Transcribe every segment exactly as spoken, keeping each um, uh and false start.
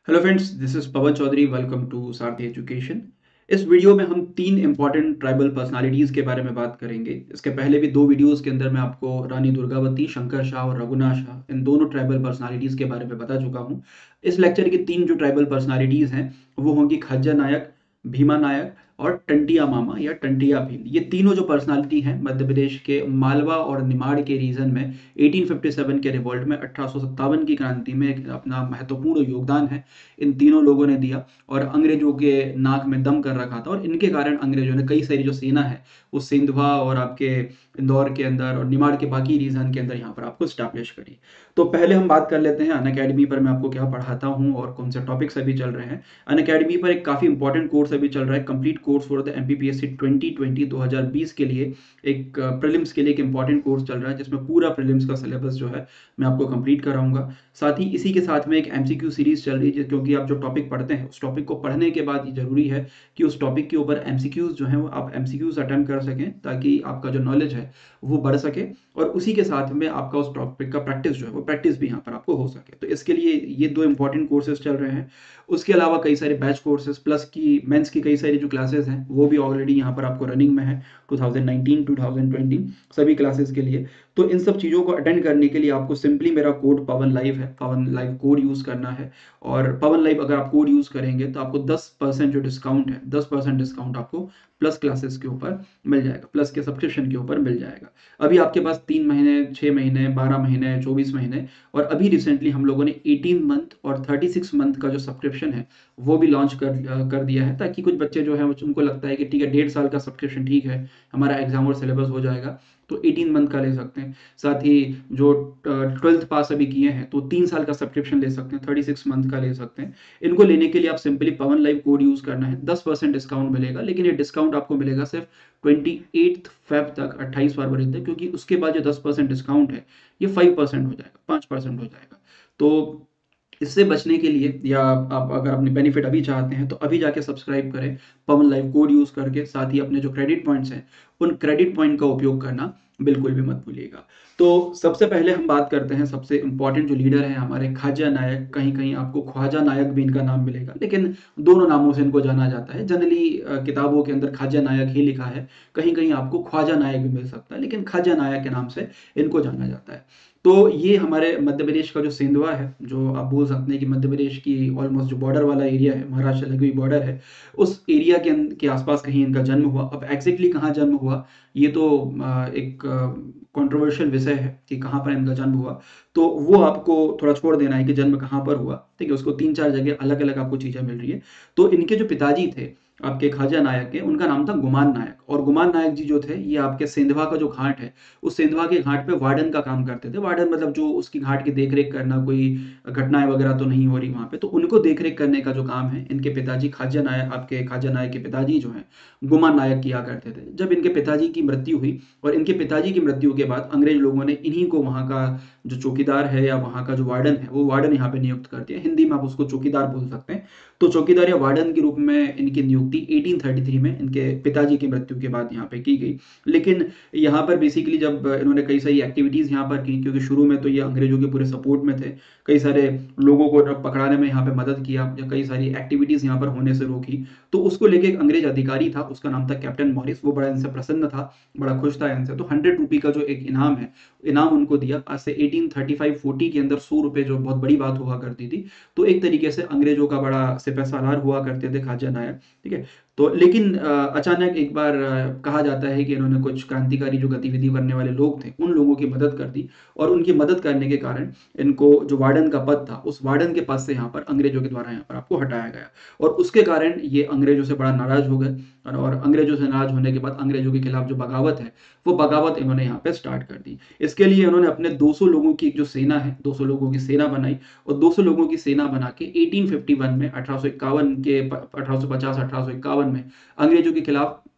Hello friends, this is Pavan Chaudhary. Welcome to Sarathi education. इस video में हम तीन इंपॉर्टेंट ट्राइबल पर्सनालिटीज़ के बारे में बात करेंगे। इसके पहले भी दो वीडियोस के अंदर मैं आपको रानी दुर्गावती, शंकर शाह और रघुनाथ शाह, इन दोनों ट्राइबल पर्सनालिटीज़ के बारे में बता चुका हूँ। इस लेक्चर की तीन जो ट्राइबल पर्सनालिटीज़ हैं वो होंगी खाजा नायक, भीमा नायक और टंटिया मामा या टंटिया भील। ये तीनों जो पर्सनालिटी हैं मध्य प्रदेश के मालवा और निमाड़ के रीजन में अठारह सौ सत्तावन के रिवॉल्ट में अठारह सौ सत्तावन की क्रांति में एक अपना महत्वपूर्ण योगदान है इन तीनों लोगों ने दिया और अंग्रेजों के नाक में दम कर रखा था। और इनके कारण अंग्रेजों ने कई सारी जो सेना है वो सिंधवा और आपके इंदौर के अंदर और निमाड़ के बाकी रीजन के अंदर यहाँ पर आपको स्टैब्लिश करी। तो पहले हम बात कर लेते हैं अन अकेडमी पर मैं आपको क्या पढ़ाता हूँ और कौन से टॉपिक्स अभी चल रहे हैं। अन अकेडमी पर एक काफ़ी इंपॉर्टेंट कोर्स अभी चल रहा है, complete course for the MPPSC twenty twenty दो हज़ार बीस के लिए। एक प्रीलिम्स के लिए एक इंपॉर्टेंट कोर्स चल रहा है जिसमें पूरा प्रीलिम्स का सिलेबस जो है मैं आपको कंप्लीट कराऊंगा। साथ ही इसी के साथ में एक एमसीक्यू सीरीज चल रही है, क्योंकि आप जो टॉपिक पढ़ते हैं उस टॉपिक को पढ़ने के बाद ये जरूरी है कि उस टॉपिक के ऊपर एमसीक्यूज जो हैं वो आप एमसीक्यूज अटेम्प्ट कर सकें, ताकि आपका जो नॉलेज है वो बढ़ सके और उसी के साथ में आपका उस टॉपिक का प्रैक्टिस जो है वो प्रैक्टिस भी यहाँ पर आपको हो सके। तो इसके लिए ये दो इंपॉर्टेंट कोर्सेज चल रहे हैं। उसके अलावा कई सारे बैच कोर्सेज प्लस की मेंस की कई सारी जो क्लासेस हैं वो भी ऑलरेडी यहाँ पर आपको रनिंग में है two thousand nineteen two thousand twenty सभी क्लासेस के लिए। तो इन सब चीज़ों को अटेंड करने के लिए आपको सिंपली मेरा कोड पवन लाइव है, पवन लाइव कोड यूज़ करना है। और पवन लाइव अगर आप कोड यूज़ करेंगे तो आपको दस परसेंट जो डिस्काउंट है, दस परसेंट डिस्काउंट आपको प्लस क्लासेस के ऊपर मिल जाएगा, प्लस के सब्सक्रिप्शन के ऊपर मिल जाएगा। अभी आपके पास तीन महीने, छः महीने, बारह महीने, चौबीस महीने और अभी रिसेंटली हम लोगों ने एटीन मंथ और थर्टी सिक्स मंथ का जो सब्सक्रिप्शन है वो भी लॉन्च कर कर दिया है, ताकि कुछ बच्चे जो है उनको लगता है कि ठीक है डेढ़ साल का सब्सक्रिप्शन ठीक है, हमारा एग्जाम और सिलेबस हो जाएगा, तो एटीन मंथ का ले सकते हैं। साथ ही जो ट्वेल्थ पास अभी किए हैं तो तीन साल का सब्सक्रिप्शन ले सकते हैं, थर्टी सिक्स मंथ का ले सकते हैं। इनको लेने के लिए आप simply Pawan live code use करना है, दस परसेंट डिस्काउंट मिलेगा। लेकिन ये डिस्काउंट आपको मिलेगा सिर्फ ट्वेंटी एट फेब तक, अट्ठाईस फरवरी तक, क्योंकि उसके बाद जो दस परसेंट डिस्काउंट है ये फाइव परसेंट हो जाएगा, पाँच परसेंट हो जाएगा। तो इससे बचने के लिए, या आप अगर अपने बेनिफिट अभी चाहते हैं तो अभी जाके सब्सक्राइब करें पवन लाइव कोड यूज़ करके। साथ ही अपने जो क्रेडिट पॉइंट्स हैं उन क्रेडिट पॉइंट का उपयोग करना बिल्कुल भी मत भूलिएगा। तो सबसे पहले हम बात करते हैं सबसे इंपॉर्टेंट जो लीडर हैं हमारे खाजा नायक। कहीं कहीं आपको ख्वाजा नायक भी इनका नाम मिलेगा, लेकिन दोनों नामों से इनको जाना जाता है। जनरली किताबों के अंदर खाजा नायक ही लिखा है, कहीं कहीं आपको ख्वाजा नायक भी मिल सकता है, लेकिन खाजा नायक के नाम से इनको जाना जाता है। तो ये हमारे मध्य प्रदेश का जो सेंधवा है, जो आप बोल सकते हैं कि मध्य प्रदेश की ऑलमोस्ट जो बॉर्डर वाला एरिया है, महाराष्ट्र लगी हुई बॉर्डर है, उस एरिया के अं- के आसपास कहीं इनका जन्म हुआ। अब एग्जैक्टली कहाँ जन्म हुआ ये तो अ, एक कंट्रोवर्शियल विषय है कि कहाँ पर इनका जन्म हुआ, तो वो आपको थोड़ा छोड़ देना है कि जन्म कहाँ पर हुआ। ठीक है, उसको तीन चार जगह अलग अलग आपको चीज़ें मिल रही है। तो इनके जो पिताजी थे आपके खाजा नायक के, उनका नाम था गुमान नायक। और गुमान नायक जी जो थे ये आपके सेंधवा का जो घाट है, उस सेंधवा के घाट पे वार्डन का काम करते थे। वार्डन मतलब जो उसकी घाट की देखरेख करना, कोई घटनाएं वगैरह तो नहीं हो रही वहां पे, तो उनको देखरेख करने का जो काम है इनके पिताजी खाजा नायक, आपके खाजा नायक के पिताजी जो हैं गुमान नायक किया करते थे। जब इनके पिताजी की मृत्यु हुई और इनके पिताजी की मृत्यु के बाद अंग्रेज लोगों ने इन्हीं को वहाँ का जो चौकीदार है या वहाँ का जो वार्डन है वो वार्डन यहाँ पे नियुक्त कर दिया। हिंदी में आप उसको चौकीदार बोल सकते हैं। तो चौकीदार या वार्डन के रूप में इनकी नियुक्ति एटीन थर्टी थ्री में इनके पिताजी की मृत्यु के बाद यहाँ पे की गई। लेकिन यहाँ पर बेसिकली जब इन्होंने कई सारी एक्टिविटीज़ यहाँ पर की, क्योंकि शुरू में तो ये अंग्रेजों के पूरे सपोर्ट में थे, कई सारे लोगों को पकड़ाने में यहाँ पे मदद किया या कई सारी एक्टिविटीज़ यहाँ पर होने से रोकी, तो उसको लेके एक अंग्रेज अधिकारी था, उसका नाम था कैप्टन मॉरिस। वो बड़ा इनसे प्रसन्न था, बड़ा खुश था इनसे, तो हंड्रेड रुपी का जो एक इनाम है, इनाम उनको दिया। आज से एटीन थर्टी फाइव फोर्टी के अंदर सौ रुपये जो बहुत बड़ी बात हुआ करती थी। तो एक तरीके से अंग्रेजों का बड़ा सिपह सालार हुआ करते थे खाजा नायक। ठीक है, तो लेकिन अ, अचानक एक बार अ, कहा जाता है कि इन्होंने कुछ क्रांतिकारी जो गतिविधि करने वाले लोग थे उन लोगों की मदद कर दी, और उनकी मदद करने के कारण इनको जो वार्डन का पद था उस वार्डन के पद से यहाँ पर अंग्रेजों के द्वारा यहाँ पर आपको हटाया गया। और उसके कारण ये अंग्रेजों से बड़ा नाराज हो गए, और, और अंग्रेजों से नाराज होने के बाद अंग्रेजों के खिलाफ जो बगावत है वो बगावत इन्होंने यहाँ पे स्टार्ट कर दी। इसके लिए इन्होंने अपने दो सौ लोगों की एक जो सेना है, दो सौ लोगों की सेना बनाई, और दो सौ लोगों की सेना बना के एटीन फिफ्टी वन में, अठारह सौ इक्यावन के अठारह सौ पचास अठारह सौ इक्यावन में अंग्रेजों के खिलाफ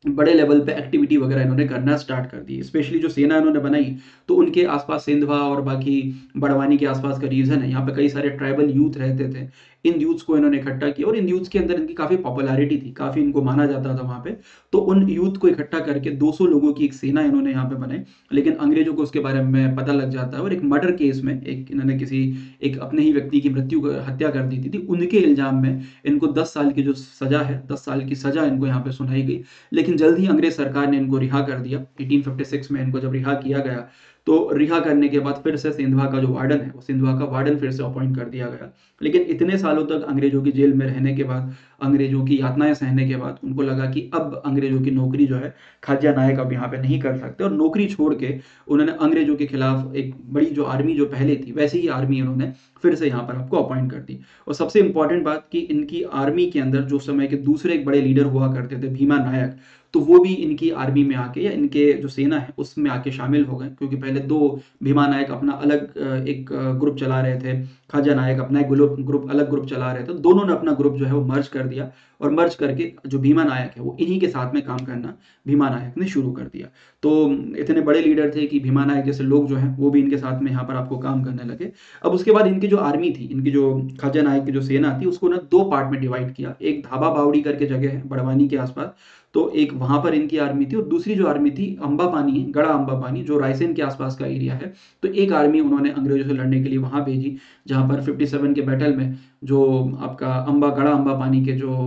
बड़े लेवल पे एक्टिविटी वगैरह इन्होंने करना स्टार्ट कर दी। स्पेशली जो सेना इन्होंने बनाई, तो उनके आसपास सिंधवा और बाकी बड़वानी के आसपास का रीजन है, यहाँ पे कई सारे ट्राइबल यूथ रहते थे। इन यूथ्स को इन्होंने इकट्ठा किया और इन यूथ्स के अंदर इनकी काफ़ी पॉपुलैरिटी थी, काफ़ी इनको माना जाता था वहाँ पे। तो उन यूथ को इकट्ठा करके दो सौ लोगों की एक सेना इन्होंने यहाँ पे बनाई। लेकिन अंग्रेजों को उसके बारे में पता लग जाता है और एक मर्डर केस में एक इन्होंने किसी एक अपने ही व्यक्ति की मृत्यु हत्या कर दी थी। उनके इल्जाम में इनको दस साल की जो सजा है, दस साल की सजा इनको यहाँ पे सुनाई गई। लेकिन जल्द ही अंग्रेज सरकार ने इनको रिहा कर दिया। अठारह सौ छप्पन में इनको जब रिहा किया गया, तो रिहा करने के बाद फिर से सिंधवा का जो वार्डन है, वो सिंधवा का वार्डन फिर से अपॉइंट कर दिया गया। लेकिन इतने सालों तक अंग्रेजों की जेल में रहने के बाद, अंग्रेजों की यातनाएं सहने के बाद उनको लगा कि अब अंग्रेजों की नौकरी जो है खाजा नायक अब यहाँ पे नहीं कर सकते, और नौकरी छोड़ के उन्होंने अंग्रेजों के खिलाफ एक बड़ी जो आर्मी जो पहले थी वैसी ही आर्मी उन्होंने फिर से यहाँ पर आपको अपॉइंट कर दी। और सबसे इंपॉर्टेंट बात कि इनकी आर्मी के अंदर जो समय के दूसरे एक बड़े लीडर हुआ करते थे, भीमा नायक, तो वो भी इनकी आर्मी में आके या इनके जो सेना है उसमें आके शामिल हो गए। क्योंकि पहले दो भीमा नायक अपना अलग एक ग्रुप चला रहे थे, खाजा नायक अपना एक ग्रुप ग्रुप अलग ग्रुप चला रहे थे। दोनों ने अपना ग्रुप जो है वो मर्ज कर दिया, और मर्ज करके जो भीमा नायक है वो इन्हीं के साथ में काम करना भीमा नायक ने शुरू कर दिया। तो इतने बड़े लीडर थे कि भीमा नायक जैसे लोग जो हैं वो भी इनके साथ में यहाँ पर आपको काम करने लगे। अब उसके बाद इनकी जो आर्मी थी, इनकी जो खाजा नायक की जो सेना थी, उसको ना दो पार्ट में डिवाइड किया। एक धाबा बावड़ी करके जगह है बड़वानी के आसपास, तो एक वहां पर इनकी आर्मी थी, और दूसरी जो आर्मी थी अंबा पानी है, गड़ा अंबा पानी जो रायसेन के आसपास का एरिया है, तो एक आर्मी उन्होंने अंग्रेजों से लड़ने के लिए वहां भेजी। जहां पर सत्तावन के बैटल में जो आपका अंबा गड़ा अंबा पानी के जो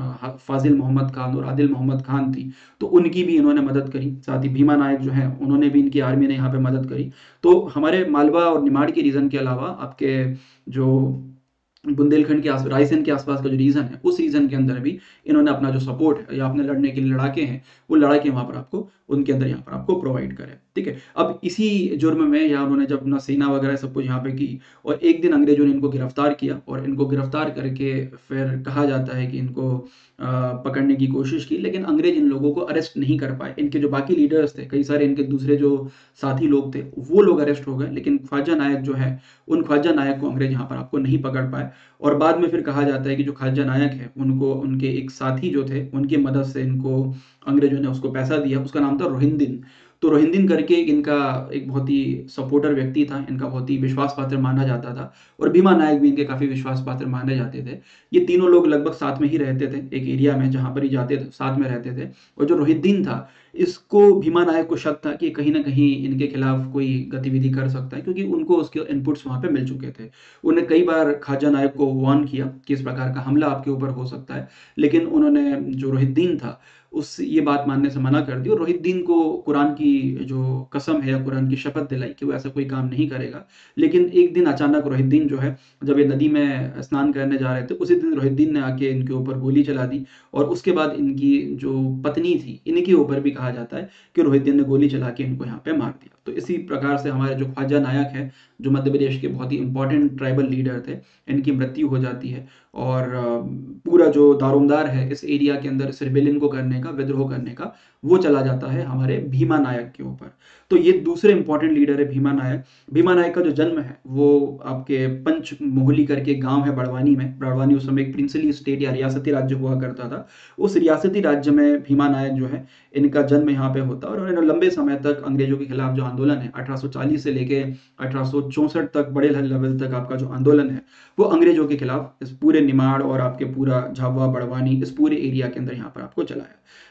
फाजिल मोहम्मद खान और आदिल मोहम्मद खान थी, तो उनकी भी इन्होंने मदद करी। साथ ही भीमा नायक जो है उन्होंने भी, इनकी आर्मी ने यहाँ पे मदद करी। तो हमारे मालवा और निमाड़ के रीजन के अलावा आपके जो बुंदेलखंड के आस रायसेन के आसपास का जो रीजन है, उस रीजन के अंदर भी इन्होंने अपना जो सपोर्ट है या अपने लड़ने के लिए लड़ाके हैं, वो लड़ाके वहां पर आपको उनके अंदर यहाँ पर आपको प्रोवाइड करे। ठीक है, अब इसी जुर्म में या उन्होंने जब अपना सेना वगैरह सब कुछ यहाँ पे की, और एक दिन अंग्रेजों ने इनको गिरफ्तार किया, और इनको गिरफ्तार करके फिर कहा जाता है कि इनको पकड़ने की कोशिश की, लेकिन अंग्रेज इन लोगों को अरेस्ट नहीं कर पाए। इनके जो बाकी लीडर्स थे, कई सारे इनके दूसरे जो साथी लोग थे, वो लोग अरेस्ट हो गए, लेकिन ख्वाजा नायक जो है, उन ख्वाजा नायक को अंग्रेज यहाँ पर आपको नहीं पकड़ पाए। और बाद में फिर कहा जाता है कि जो ख्वाजा नायक है, उनको उनके एक साथी जो थे, उनकी मदद से इनको अंग्रेजों ने उसको पैसा दिया। उसका नाम था रोहिंदीन। तो रोहिंदीन करके इनका एक बहुत ही सपोर्टर व्यक्ति था, इनका बहुत ही विश्वास पात्र माना जाता था, और भीमा नायक भी इनके काफी विश्वास पात्र माने जाते थे। ये तीनों लोग लगभग साथ में ही रहते थे, एक एरिया में जहां पर ही जाते थे, साथ में रहते थे। और जो रोहिंदीन था, इसको भीमा नायक को शक था कि कहीं ना कहीं इनके खिलाफ कोई गतिविधि कर सकता है, क्योंकि उनको उसके इनपुट्स वहां पे मिल चुके थे। उन्हें कई बार खाजा नायक को वार्न किया कि इस प्रकार का हमला आपके ऊपर हो सकता है, लेकिन उन्होंने, जो रोहिद्दीन था, उस ये बात मानने से मना कर दी, और रोहिद्दीन को कुरान की जो कसम है या कुरान की शपथ दिलाई कि वो ऐसा कोई काम नहीं करेगा। लेकिन एक दिन अचानक रोहिद्दीन जो है, जब ये नदी में स्नान करने जा रहे थे, उसी दिन रोहिद्दीन ने आके इनके ऊपर गोली चला दी। और उसके बाद इनकी जो पत्नी थी, इनके ऊपर भी कहा जाता है कि रोहिद्दीन ने गोली चला के इनको यहाँ पे मार दिया। तो इसी प्रकार से हमारे जो ख्वाजा नायक है, जो मध्य प्रदेश के बहुत ही इंपॉर्टेंट ट्राइबल लीडर थे, इनकी मृत्यु हो जाती है। और पूरा जो दारोमदार है इस एरिया के अंदर इस रिबेलियन को करने का, विद्रोह करने का, वो चला जाता है हमारे भीमा नायक के ऊपर। तो ये दूसरे इंपॉर्टेंट लीडर है भीमा नायक। भीमा नायक का जो जन्म है वो आपके पंच मोहली करके गांव है बड़वानी में। बड़वानी उस समय एक प्रिंसली स्टेट या रियासती राज्य हुआ करता था। उस रियासती राज्य में भीमा नायक जो है, इनका जन्म यहाँ पे होता है। और उन्होंने लंबे समय तक अंग्रेजों के खिलाफ जो आंदोलन है, अठारह सौ चालीस से लेके अठारह सौ चौसठ तक, बड़े लेवल तक आपका जो आंदोलन है, वो अंग्रेजों के खिलाफ इस पूरे निमाड़ और आपके पूरा झाबुआ बड़वानी, इस पूरे एरिया के अंदर यहाँ पर आपको चलाया।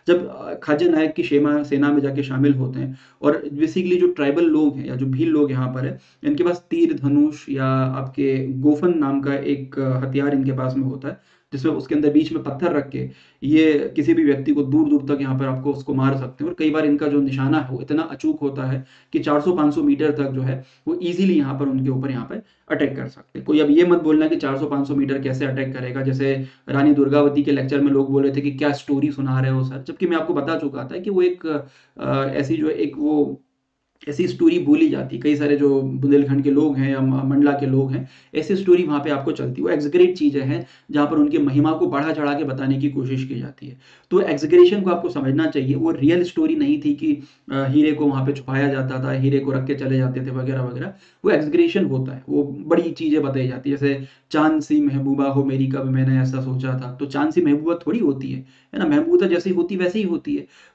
जब खाजा नायक की सेना सेना में जाके शामिल होते हैं, और बेसिकली जो ट्राइबल लोग हैं या जो भील लोग यहाँ पर है, इनके पास तीर धनुष या आपके गोफन नाम का एक हथियार इनके पास में होता है, जिसमें उसके अंदर बीच में पत्थर रख के ये किसी भी व्यक्ति को दूर दूर तक यहाँ पर आपको उसको मार सकते हैं। और कई बार इनका जो निशाना है वो इतना अचूक होता है कि चार सौ पाँच सौ मीटर तक जो है वो इजीली यहाँ पर उनके ऊपर यहाँ पर अटैक कर सकते हैं। कोई अब ये मत बोलना कि चार सौ पाँच सौ मीटर कैसे अटैक करेगा, जैसे रानी दुर्गावती के लेक्चर में लोग बोल रहे थे कि क्या स्टोरी सुना रहे हो सर, जबकि मैं आपको बता चुका था कि वो एक आ, ऐसी जो एक वो ऐसी स्टोरी बोली जाती। कई सारे जो बुंदेलखंड के लोग हैं या मंडला के लोग हैं, ऐसी स्टोरी वहाँ पे आपको चलती। वो एग्जग्रेट चीज़ें हैं जहाँ पर उनकी महिमा को बढ़ा चढ़ा के बताने की कोशिश की जाती है। तो एग्जग्रेशन को आपको समझना चाहिए। वो रियल स्टोरी नहीं थी कि हीरे को वहाँ पे छुपाया जाता था, हीरे को रख के चले जाते थे वगैरह वगैरह। वो एग्जग्रेशन होता है, वो बड़ी चीज़ें बताई जाती है। जैसे चांद सी महबूबा हो मेरी, कब मैंने ऐसा सोचा था। तो चांद सी महबूबा थोड़ी होती है, है ना, महबूबा जैसी होती वैसे ही होती है।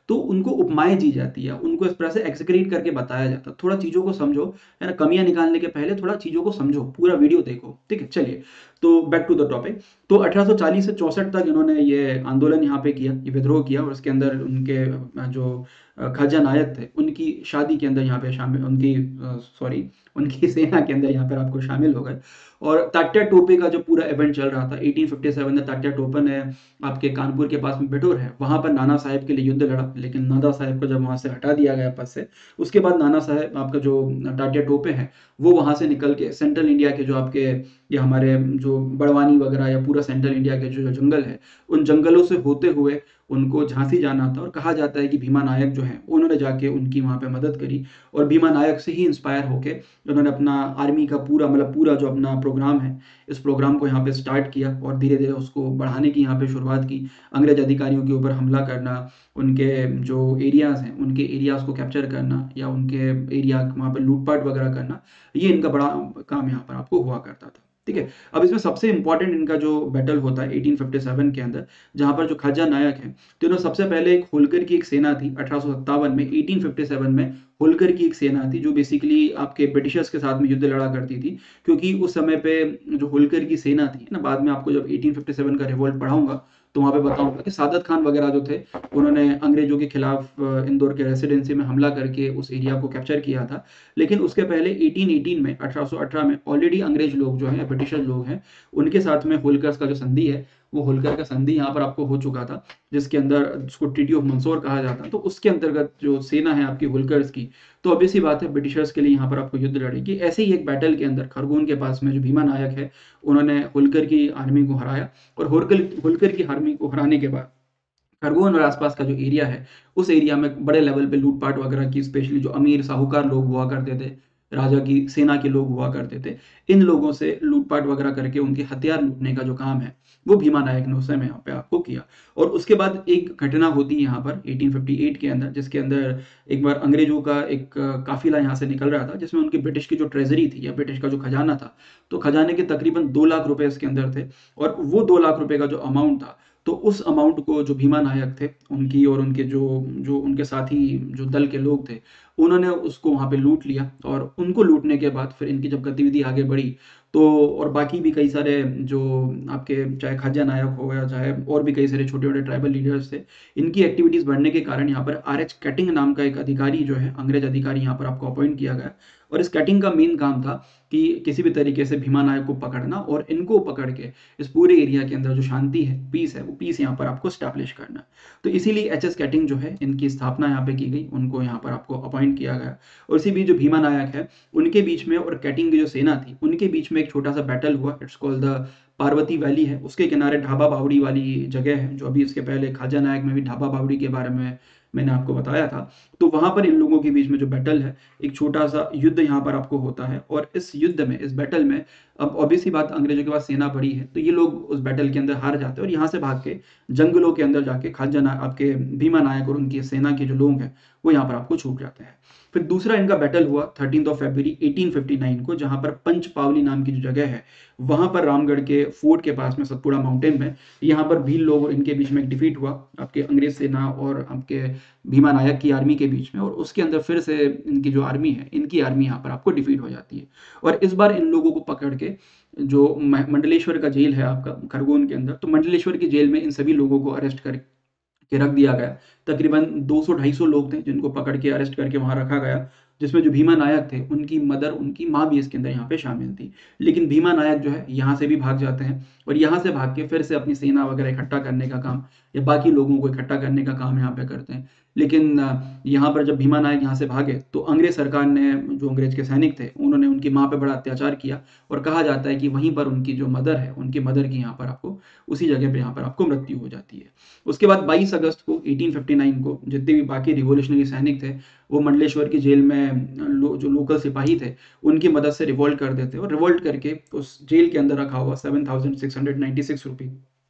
तो उनको उपमाएँ दी जाती है, उनको इस तरह से एक्ज़ेक्रेट करके बताया जाता है। थोड़ा चीज़ों को समझो, है ना? कमियाँ निकालने के पहले थोड़ा चीज़ों को समझो, पूरा वीडियो देखो, ठीक है? चलिए, तो बैक टू द टॉपिक। तो अठारह सौ चालीस से चौसठ तक इन्होंने ये आंदोलन यहाँ पे किया, ये विद्रोह किया और उसके अंदर उनके अ, जो अ, ख़ाजा नायक थे, उनकी शादी के अंदर यहाँ पे शामिल उनकी अ, सॉरी उनकी सेना के अंदर यहाँ पर आपको शामिल हो गए। और तात्या टोपे का जो पूरा इवेंट चल रहा था, अठारह सौ सत्तावन में तात्या टोपे ने आपके कानपुर के पास में बिठूर है, वहाँ पर नाना साहेब के लिए युद्ध लड़ा, लेकिन नाना साहेब को जब वहाँ से हटा दिया गया पद से, उसके बाद नाना साहेब आपका जो तात्या टोपे हैं, वो वहाँ से निकल के सेंट्रल इंडिया के जो आपके या हमारे जो बड़वानी वगैरह या पूरा सेंट्रल इंडिया के जो जो जंगल है, उन जंगलों से होते हुए उनको झांसी जाना था और कहा जाता है कि भीमा नायक जो हैं, उन्होंने जाके उनकी वहाँ पे मदद करी और भीमा नायक से ही इंस्पायर होके उन्होंने अपना आर्मी का पूरा मतलब पूरा जो अपना प्रोग्राम है, इस प्रोग्राम को यहाँ पे स्टार्ट किया और धीरे-धीरे उसको बढ़ाने की यहाँ पे शुरुआत की। अंग्रेज़ अधिकारियों के ऊपर हमला करना, उनके जो एरियाज़ हैं, उनके एरियाज़ को कैप्चर करना या उनके एरिया वहाँ पे लूट-पाट वगैरह करना, ये इनका बड़ा काम यहाँ पर आपको हुआ करता था। ठीक है? अब इसमें सबसे इम्पोर्टेंट इनका जो बैटल होता है अठारह सौ सत्तावन के अंदर, जहाँ पर जो ख़ाजा नायक हैं, तो इन्होंने सबसे पहले एक होल्कर की एक सेना थी अठारह सौ सत्तावन में, अठारह सौ सत्तावन में होल्कर की एक सेना थी जो बेसिकली आपके ब्रिटिशर्स के साथ में युद्ध लड़ा करती थी। क्योंकि उस समय पे जो होल्कर की सेना थी ना, बाद में आपको जब अठारह सौ सत्तावन का रिवॉल्ट पढ़ाऊँगा, तो वहाँ पे बताऊँगा कि सादत खान वगैरह जो थे, उन्होंने अंग्रेज़ों के खिलाफ अ, इंदौर के रेसिडेंसी में हमला करके उस एरिया को कैप्चर किया था। लेकिन उसके पहले अठारह सौ अठारह में अठारह सौ अठारह में ऑलरेडी अंग्रेज़ लोग जो हैं, ब्रिटिशर लोग हैं, उनके साथ में होल्कर्स का जो संधि है, वो होल्कर का संधि यहाँ पर आपको हो चुका था, जिसके अंदर जिसको ट्रीटी ऑफ मंसूर कहा जाता है। तो उसके अंतर्गत जो सेना है आपकी होल्कर्स की, तो ऑब्वियस सी बात है ब्रिटिशर्स के लिए यहाँ पर आपको युद्ध लड़ेगी। ऐसे ही एक बैटल के अंदर खरगोन के पास में जो भीमा नायक है, उन्होंने होल्कर की आर्मी को हराया और होल्कर होल्कर की आर्मी को हराने के बाद खरगोन और आसपास का जो एरिया है, उस एरिया में बड़े लेवल पे लूट-पाट वगैरह की स्पेशली जो अमीर साहूकार लोग हुआ करते थे, राजा की सेना के लोग हुआ करते थे, इन लोगों से लूट-पाट वगैरह करके उनके हथियार लूटने का जो काम है, वो भीमा नायक ने उस समय यहाँ पे आपको किया। और उसके बाद एक घटना होती है यहाँ पर अठारह सौ अट्ठावन के अंदर, जिसके अंदर एक बार अंग्रेज़ों का एक काफ़िला यहाँ से निकल रहा था, जिसमें उनकी ब्रिटिश की जो ट्रेज़री थी या ब्रिटिश का जो खजाना था, तो खजाने के तकरीबन दो लाख रुपए इसके अंदर थे और वो दो लाख रुपए का जो अमाउंट था, तो उस अमाउंट को जो भीमा नायक थे, उनकी और उनके जो जो उनके साथी जो दल के लोग थे, उन्होंने उसको वहाँ पे लूट लिया और उनको लूटने के बाद फिर इनकी जब गतिविधि आगे बढ़ी, तो और बाकी भी कई सारे जो आपके चाहे ख़ाजा नायक हो गया, चाहे और भी कई सारे छोटे-छोटे ट्राइबल लीडर्स थे, इनकी एक्टिविटीज़ बढ़ने के कारण यहाँ पर आर.एच. कैटिंग नाम का एक अधिकारी जो है, अंग्रेज़ अधिकारी यहाँ पर आपको अपॉइंट किया गया और इस कैटिंग का मेन काम था कि किसी भी तरीके से भीमा नायक को पकड़ना और इनको पकड़ के इस पूरे एरिया के अंदर जो शांति है, पीस है, वो पीस यहाँ पर आपको एस्टैब्लिश करना। तो इसीलिए एच.एस. कैटिंग जो है, इनकी स्थापना यहाँ पे की गई, उनको यहाँ पर आपको अपॉइंट किया गया और इसी बीच जो भीमा नायक है, उनके बीच में और कैटिंग की जो सेना थी, उनके बीच में एक छोटा-सा बैटल हुआ, it's called the Parvati valley है, उसके किनारे ढाबा बावड़ी वाली जगह है, जो अभी इसके पहले ख़ाजा नायक में भी ढाबा बावड़ी के बारे में मैंने आपको बताया था। तो वहाँ पर इन लोगों के बीच में जो बैटल है, एक छोटा-सा युद्ध यहाँ पर आपको होता है और इस युद्ध में, इस बैटल में अब ऑब्वियस सी बात अंग्रेज़ों के पास सेना बड़ी है, तो ये लोग उस बैटल के अंदर हार जाते हैं और यहाँ से भाग के जंगलों के अंदर जाके ख़ाजा ना आपके भीमा नायक और उनकी सेना के जो लोग हैं, वो यहाँ पर आपको छूट जाते हैं। फिर दूसरा इनका बैटल हुआ थर्टीन्थ ऑफ फरवरी अठारह सौ उनसठ को, जहाँ पर पंचपावली नाम की जो जगह है, वहाँ पर रामगढ़ के फोर्ट के पास में सतपुड़ा माउंटेन में, यहाँ पर भील लोग और इनके बीच में एक डिफीट हुआ, आपके अंग्रेज़ सेना और आपके भीमा नायक की आर्मी के बीच में और उसके अंदर फिर से इनकी जो आर्मी है, इनकी आर्मी यहाँ पर आपको डिफीट हो जाती है और इस बार इन लोगों को पकड़ के जो म मंडलेश्वर का जेल है आपका खरगोन के अंदर, तो मंडलेश्वर की जेल में इन सभी लोगों को अरेस्ट कर के रख दिया गया। तकरीबन दो सौ ढाई सौ लोग थे जिनको पकड़ के अरेस्ट करके वहाँ रखा गया, जिसमें जो भीमा नायक थे, उनकी मदर, उनकी माँ भी इसके अंदर यहाँ पे शामिल थी। लेकिन भीमा नायक जो है यहाँ से भी भाग जाते हैं और यहाँ से भाग के फिर से अपनी सेना वगैरह इकट्ठा करने का काम या बाकी लोगों को इकट्ठा करने का काम यहाँ पे करते हैं। लेकिन अ, यहाँ पर जब भीमा नायक यहाँ से भागे तो अंग्रेज़ सरकार ने, जो अंग्रेज़ के सैनिक थे, उन्होंने उनकी माँ पे बड़ा अत्याचार किया और कहा जाता है कि वहीं पर उनकी जो मदर है, उनकी मदर की यहाँ पर आपको उसी जगह पे यहाँ पर आपको मृत्यु हो जाती है। उसके बाद बाईस अगस्त को अठारह सौ उनसठ को जितने भी बाकी रिवॉल्यूशनरी सैनिक थे, वो मंडलेश्वर की जेल में लो जो लोकल सिपाही थे, उनकी मदद से रिवोल्ट कर देते और रिवोल्ट करके उस जेल के अंदर रखा हुआ सात हज़ार छह सौ छियानवे रुपए,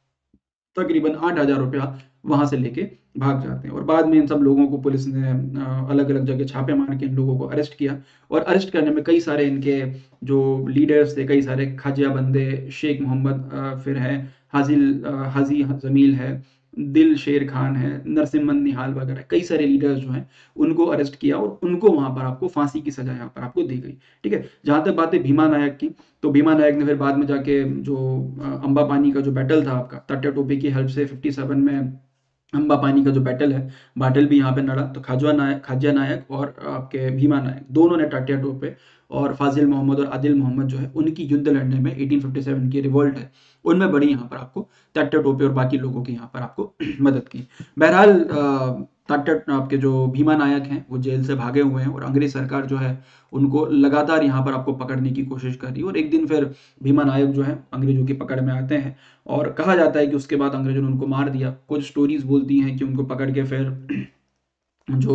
तकरीबन आठ हज़ार रुपया वहाँ से लेके भाग जाते हैं और बाद में इन सब लोगों को पुलिस ने अ, अलग-अलग जगह छापे मार के इन लोगों को अरेस्ट किया और अरेस्ट करने में कई सारे इनके जो लीडर्स थे, कई सारे खाजा बंदे, शेख मोहम्मद अ, फिर है हाज़िल अ, हाज़ी जमील है, दिल शेर खान है, नरसिम्हन निहाल वगैरह कई सारे लीडर्स जो हैं उनको अरेस्ट किया और उनको वहाँ पर आपको फांसी की सजा यहाँ पर आपको दी गई। ठीक है, जहाँ तक बात है भीमा नायक की, तो भीमा नायक ने फिर बाद में जाके जो अंबा पानी का जो बैटल था आपका तात्या टोपे की हेल्प से फिफ्टी सेवन में अंबा पानी का जो बैटल है, बैटल भी यहाँ पे लड़ा। तो खाजवा नायक खाज्या नायक और आपके भीमा नायक दोनों ने तात्या टोपे और फाजिल मोहम्मद और आदिल मोहम्मद जो है उनकी युद्ध लड़ने में एटीन फिफ्टी सेवन की रिवोल्ट है उनमें बड़ी यहाँ पर आपको तात्या टोपे और बाकी लोगों की यहाँ पर आपको मदद की। बहरहाल तात्या आपके जो भीमा नायक हैं वो जेल से भागे हुए हैं और अंग्रेज सरकार जो है उनको लगातार यहाँ पर आपको पकड़ने की कोशिश कर रही है और एक दिन फिर भीमा नायक जो है अंग्रेजों की पकड़ में आते हैं और कहा जाता है कि उसके बाद अंग्रेजों ने उनको मार दिया। कुछ स्टोरीज बोलती हैं कि उनको पकड़ के फिर जो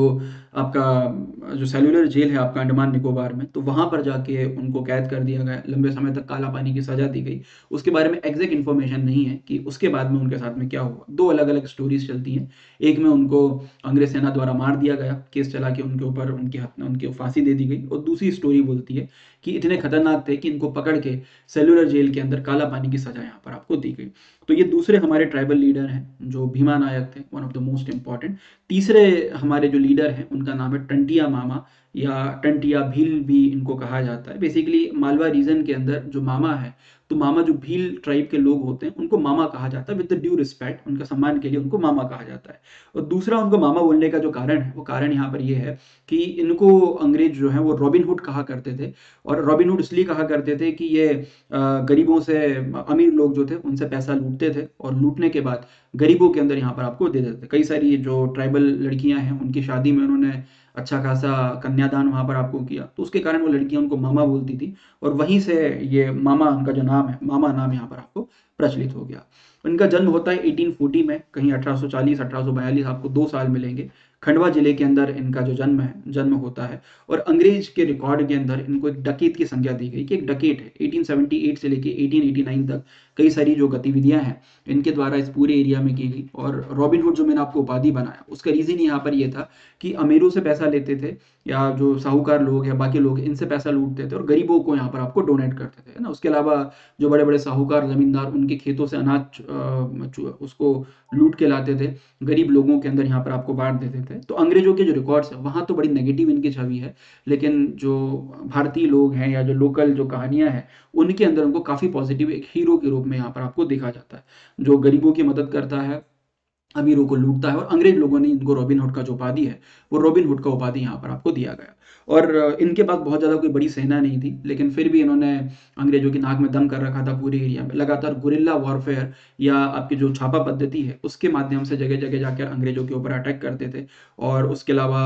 आपका जो सेल्युलर जेल है आपका अंडमान निकोबार में, तो वहाँ पर जाके उनको कैद कर दिया गया, लंबे समय तक काला पानी की सज़ा दी गई। उसके बारे में एग्जैक्ट इन्फॉर्मेशन नहीं है कि उसके बाद में उनके साथ में क्या हुआ। दो अलग-अलग स्टोरीज़ चलती हैं। एक में उनको अंग्रेज सेना द्वारा मार दिया गया, केस चला के उनके ऊपर उनकी हत उनकी फांसी दे दी गई और दूसरी स्टोरी बोलती है कि इतने खतरनाक थे कि इनको पकड़ के सेल्युलर जेल के अंदर काला पानी की सज़ा यहाँ पर आपको दी गई। तो ये दूसरे हमारे ट्राइबल लीडर हैं जो भीमा नायक थे, one of the most important. तीसरे हमारे जो लीडर हैं उनका नाम है टंटिया मामा या टंटिया भील भी इनको कहा जाता है। बेसिकली मालवा रीजन के अंदर जो मामा है, तो मामा जो भील ट्राइब के लोग होते हैं उनको मामा कहा जाता है, विद द ड्यू रिस्पेक्ट, उनका सम्मान के लिए उनको मामा कहा जाता है। और दूसरा उनको मामा बोलने का जो कारण है वो कारण यहाँ पर ये है कि इनको अंग्रेज जो है वो रॉबिन हुड कहा करते थे और रॉबिन हुड इसलिए कहा करते थे कि ये गरीबों से, अमीर लोग जो थे उनसे पैसा लूटते थे और लूटने के बाद गरीबों के अंदर यहाँ पर आपको दे देते थे। कई सारी जो ट्राइबल लड़कियां हैं उनकी शादी में उन्होंने अच्छा खासा कन्यादान वहाँ पर आपको किया, तो उसके कारण वो लड़कियां उनको मामा बोलती थी और वहीं से ये मामा उनका जो नाम है, मामा नाम यहाँ पर आपको प्रचलित हो गया। इनका जन्म होता है एटीन फोर्टी में, कहीं अठारह सौ चालीस अठारह सौ बयालीस आपको दो साल मिलेंगे। खंडवा जिले के अंदर इनका जो जन्म है जन्म होता है और अंग्रेज के रिकॉर्ड के अंदर इनको एक डकैत की संज्ञा दी गई कि एक डकैत है। एटीन सेवेंटी एट से लेके एटीन एटी नाइन तक कई सारी जो गतिविधियां हैं इनके द्वारा इस पूरे एरिया में की गई। और रॉबिन हुड जो मैंने आपको उपाधि बनाया उसका रीजन यहाँ पर ये था कि अमीरों से पैसा लेते थे या जो साहूकार लोग या बाकी लोग इनसे पैसा लूटते थे और गरीबों को यहाँ पर आपको डोनेट करते थे, है ना। उसके अलावा जो बड़े बड़े साहूकार जमींदार उनके खेतों से अनाज अ, उसको लूट के लाते थे, गरीब लोगों के अंदर यहाँ पर आपको बांट देते थे। तो अंग्रेजों के जो रिकॉर्ड्स है वहाँ तो बड़ी नेगेटिव इनकी छवि है, लेकिन जो भारतीय लोग हैं या जो लोकल जो कहानियां हैं उनके अंदर उनको काफी पॉजिटिव एक हीरो के रूप में यहाँ पर आपको देखा जाता है, जो गरीबों की मदद करता है, अमीरों को लूटता है। और अंग्रेज लोगों ने इनको रॉबिन हुड का जो उपाधि है वो रॉबिन हुड का उपाधि यहाँ पर आपको दिया गया। और इनके पास बहुत ज़्यादा कोई बड़ी सेना नहीं थी, लेकिन फिर भी इन्होंने अंग्रेजों की नाक में दम कर रखा था पूरे एरिया में। लगातार गुरिल्ला वॉरफेयर या आपकी जो छापा पद्धति है उसके माध्यम से जगह जगह जाकर अंग्रेजों के ऊपर अटैक करते थे। और उसके अलावा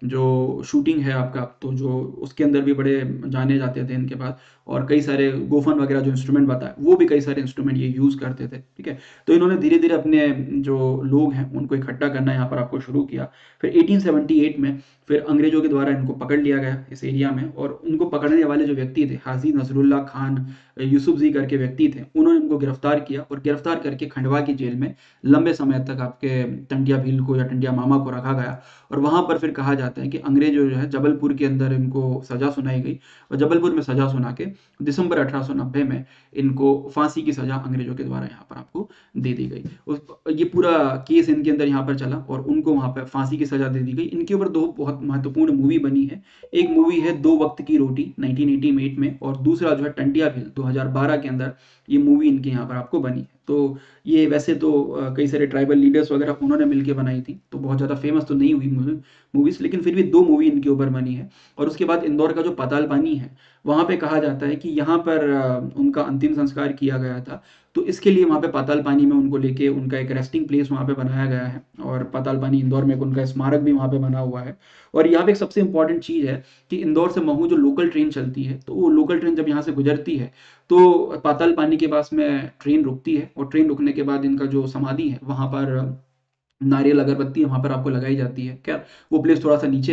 जो शूटिंग है आपका, तो जो उसके अंदर भी बड़े जाने जाते थे इनके पास। और कई सारे गोफन वगैरह जो इंस्ट्रूमेंट बताए वो भी कई सारे इंस्ट्रूमेंट ये यूज़ करते थे। ठीक है, तो इन्होंने धीरे धीरे अपने जो लोग हैं उनको इकट्ठा करना यहाँ पर आपको शुरू किया। फिर एटीन सेवेंटी एट में फिर अंग्रेजों के द्वारा इनको पकड़ लिया गया इस एरिया में। और उनको पकड़ने वाले जो व्यक्ति थे, हाजी नसरुल्ला खान यूसुफजी करके व्यक्ति थे, उन्होंने उनको गिरफ्तार किया और गिरफ्तार करके खंडवा की जेल में लंबे समय तक आपके टंटिया भील को या टंटिया मामा को रखा गया। और वहां पर फिर कहा जाता है कि अंग्रेजों जो है जबलपुर के अंदर इनको सजा सुनाई गई और जबलपुर में सजा सुना के दिसंबर अठारह सौ नब्बे में इनको फांसी की सजा अंग्रेजों के द्वारा यहाँ पर आपको दे दी गई। उस ये पूरा केस इनके अंदर यहाँ पर चला और उनको वहाँ पर फांसी की सजा दे दी गई। इनके ऊपर दो बहुत महत्वपूर्ण मूवी बनी है। एक मूवी है दो वक्त की रोटी नाइनटीन एटी एट में और दूसरा जो है टंटिया भील दो हज़ार बारह के अंदर ये मूवी इनके यहाँ पर आपको बनी है। तो ये वैसे तो कई सारे ट्राइबल लीडर्स वगैरह उन्होंने मिलकर बनाई थी, तो बहुत ज़्यादा फेमस तो नहीं हुई मूवीज, लेकिन फिर भी दो मूवी इनके ऊपर बनी है। और उसके बाद इंदौर का जो पाताल पानी है वहाँ पे कहा जाता है कि यहाँ पर उनका अंतिम संस्कार किया गया था, तो इसके लिए वहाँ पे पाताल पानी में उनको लेके उनका एक रेस्टिंग प्लेस वहाँ पे बनाया गया है। और पाताल पानी इंदौर में उनका स्मारक भी वहाँ पे बना हुआ है। और यहाँ पे एक सबसे इंपॉर्टेंट चीज़ है कि इंदौर से महू जो लोकल ट्रेन चलती है, तो वो लोकल ट्रेन जब यहाँ से गुजरती है तो पाताल पानी के पास में ट्रेन रुकती है और ट्रेन रुकने के बाद इनका जो समाधि है वहाँ पर नारियल अगरबत्ती वहाँ पर आपको लगाई जाती है। क्या वो प्लेस थोड़ा सा नीचे है,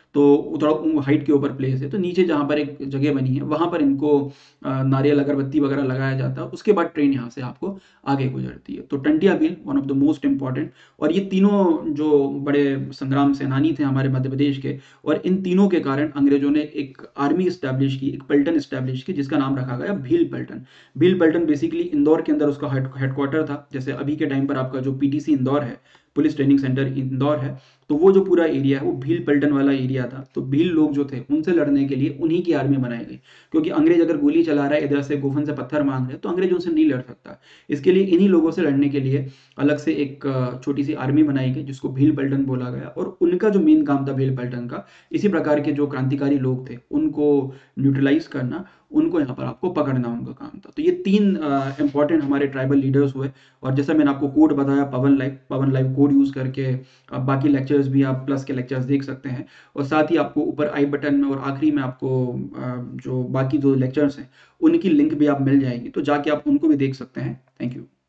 तो थोड़ा हाइट के ऊपर प्लेस है, तो नीचे जहाँ पर एक जगह बनी है वहाँ पर इनको नारियल अगरबत्ती वगैरह लगाया जाता है। उसके बाद ट्रेन यहाँ से आपको आगे गुजरती है। तो Tantia Bhil one of the most important, और ये तीनों जो बड़े संग्राम सेनानी थे हमारे मध्य प्रदेश के, और इन तीनों के कारण अंग्रेजों ने एक आर्मी इस्टेब्लिश की, एक पल्टन इस्टेब्लिश की, जिसका नाम रखा गया भील पल्टन। भील पल्टन बेसिकली इंदौर के अंदर उसका हेडक्वार्टर था। जैसे अभी के टाइम पर आपका जो पीटीसी इंदौर है, पुलिस ट्रेनिंग सेंटर इंदौर है, तो वो जो पूरा एरिया है वो भील पल्टन वाला एरिया था। तो भील लोग जो थे उनसे लड़ने के लिए उन्हीं की आर्मी बनाई गई, क्योंकि अंग्रेज अगर गोली चला रहा है, इधर से गोफन से पत्थर मांग रहे हैं, तो अंग्रेज उनसे नहीं लड़ सकता। इसके लिए इन्हीं लोगों से लड़ने के लिए अलग से एक छोटी सी आर्मी बनाई गई, जिसको भील पल्टन बोला गया। और उनका जो मेन काम था भील पल्टन का, इसी प्रकार के जो क्रांतिकारी लोग थे उनको न्यूट्रलाइज करना, उनको यहाँ पर आपको पकड़ना उनका काम था। तो ये तीन इंपॉर्टेंट हमारे ट्राइबल लीडर्स हुए। और जैसा मैंने आपको कोड बताया Pawan live, Pawan live code use करके आप बाकी लेक्चर्स भी, आप प्लस के लेक्चर्स देख सकते हैं। और साथ ही आपको ऊपर आई बटन में और आखिरी में आपको जो बाकी जो लेक्चर्स हैं उनकी लिंक भी आप मिल जाएगी, तो जाके आप उनको भी देख सकते हैं। Thank you.